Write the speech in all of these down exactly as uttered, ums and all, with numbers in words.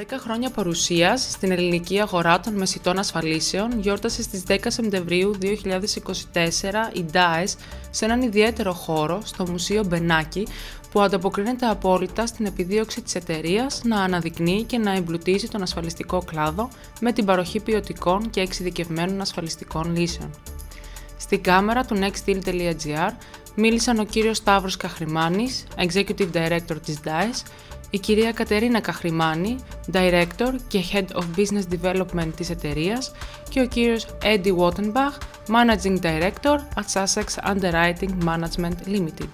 δέκα χρόνια παρουσίας στην ελληνική αγορά των μεσιτών ασφαλίσεων γιόρτασε στις δέκα Σεπτεμβρίου δύο χιλιάδες είκοσι τέσσερα η ντάες σε έναν ιδιαίτερο χώρο στο Μουσείο Μπενάκη που ανταποκρίνεται απόλυτα στην επιδίωξη της εταιρείας να αναδεικνύει και να εμπλουτίζει τον ασφαλιστικό κλάδο με την παροχή ποιοτικών και εξειδικευμένων ασφαλιστικών λύσεων. Στην κάμερα του nextdeal.gr μίλησαν ο κύριος Σταύρος Καχρημάνης, Executive Director της ντάες, η κυρία Κατερίνα Καχρημάνη, Director και Head of Business Development της εταιρείας και ο κύριος Eddie Wattenbach, Managing Director at Sussex Underwriting Management Limited.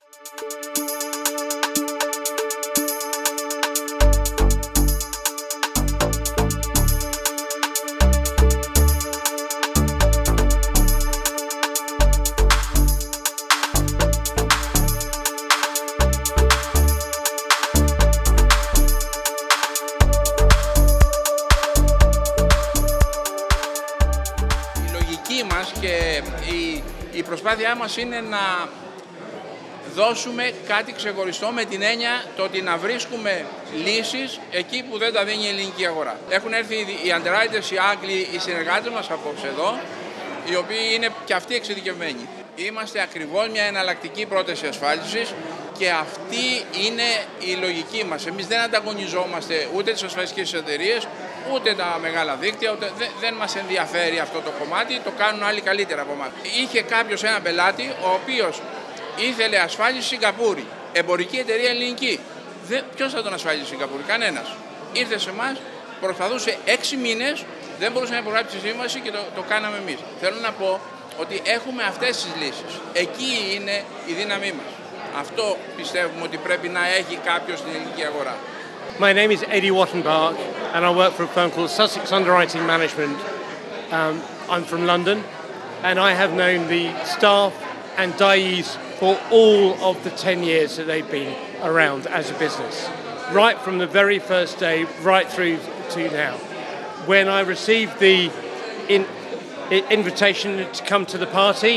Μας και η, η προσπάθειά μας είναι να δώσουμε κάτι ξεχωριστό με την έννοια το ότι να βρίσκουμε λύσεις εκεί που δεν τα δίνει η ελληνική αγορά. Έχουν έρθει οι underwriters, οι Άγγλοι, οι συνεργάτες μας απόψε εδώ, οι οποίοι είναι και αυτοί εξειδικευμένοι. Είμαστε ακριβώς μια εναλλακτική πρόταση ασφάλισης και αυτή είναι η λογική μας. Εμείς δεν ανταγωνιζόμαστε ούτε τις ασφαλιστικές εταιρείες, ούτε τα μεγάλα δίκτυα, ούτε, δεν, δεν μας ενδιαφέρει αυτό το κομμάτι, το κάνουν άλλοι καλύτερα από εμάς. Είχε κάποιος έναν πελάτη, ο οποίος ήθελε ασφάλιση Σιγκαπούρη, εμπορική εταιρεία ελληνική. Δεν, ποιος θα τον ασφάλισε Σιγκαπούρη, κανένας. Ήρθε σε εμάς, προσπαθούσε έξι μήνες, δεν μπορούσε να υπογράψει τη σύμβαση και το, το κάναμε εμείς. Θέλω να πω ότι έχουμε αυτές τις λύσεις. Εκεί είναι η δύναμή μας. Αυτό πιστεύουμε ότι πρέπει να έχει κάποιος στην ελληνική αγορά. My name is Eddie Wattenbach and I work for a firm called Sussex Underwriting Management. Um, I'm from London and I have known the staff and D I Es for all of the ten years that they've been around as a business. Right from the very first day, right through to now. When I received the in, invitation to come to the party,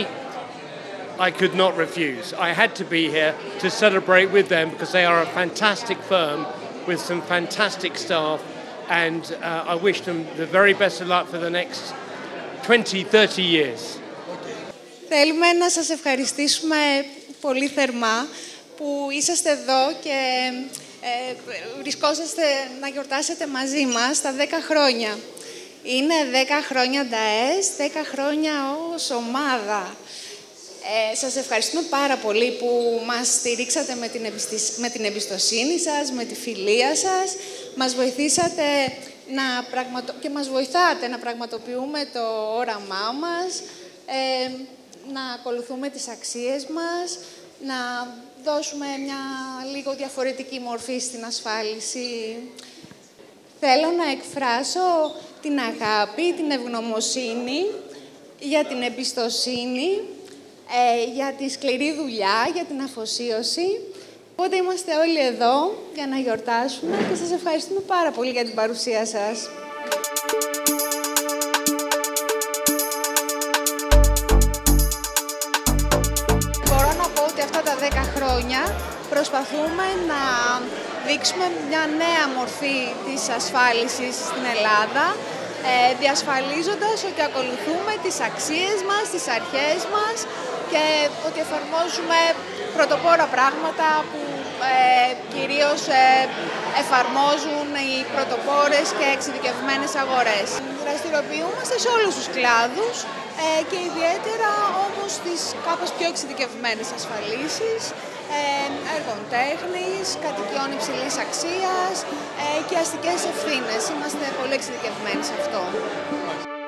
I could not refuse. I had to be here to celebrate with them because they are a fantastic firm with some fantastic staff and uh, I wish them the very best of luck for the next twenty, thirty years. Θέλουμε να σας ευχαριστήσουμε πολύ θερμά που είσαστε εδώ και ε, βρισκόσαστε να γιορτάσετε μαζί μας τα δέκα χρόνια. Είναι δέκα χρόνια ντάες, δέκα χρόνια ως ομάδα. Ε, σας ευχαριστούμε πάρα πολύ που μας στηρίξατε με την, εμπιστοσύνη, με την εμπιστοσύνη σας, με τη φιλία σας. Μας βοηθήσατε να πραγματο... και μας βοηθάτε να πραγματοποιούμε το όραμά μας, ε, να ακολουθούμε τις αξίες μας, να δώσουμε μια λίγο διαφορετική μορφή στην ασφάλιση. Θέλω να εκφράσω την αγάπη, την ευγνωμοσύνη για την εμπιστοσύνη, Ε, για τη σκληρή δουλειά, για την αφοσίωση. Οπότε είμαστε όλοι εδώ για να γιορτάσουμε και σας ευχαριστούμε πάρα πολύ για την παρουσία σας. Μπορώ να πω ότι αυτά τα δέκα χρόνια προσπαθούμε να δείξουμε μια νέα μορφή της ασφάλισης στην Ελλάδα, ε, διασφαλίζοντας ότι ακολουθούμε τις αξίες μας, τις αρχές μας και ότι εφαρμόζουμε πρωτοπόρα πράγματα που ε, κυρίως ε, εφαρμόζουν οι πρωτοπόρες και εξειδικευμένες αγορές. Δραστηριοποιούμαστε σε όλους τους κλάδους ε, και ιδιαίτερα όμως τις κάπως πιο εξειδικευμένες ασφαλίσεις, ε, έργων τέχνης, κατοικιών υψηλής αξίας ε, και αστικές ευθύνες. Είμαστε πολύ εξειδικευμένοι σε αυτό.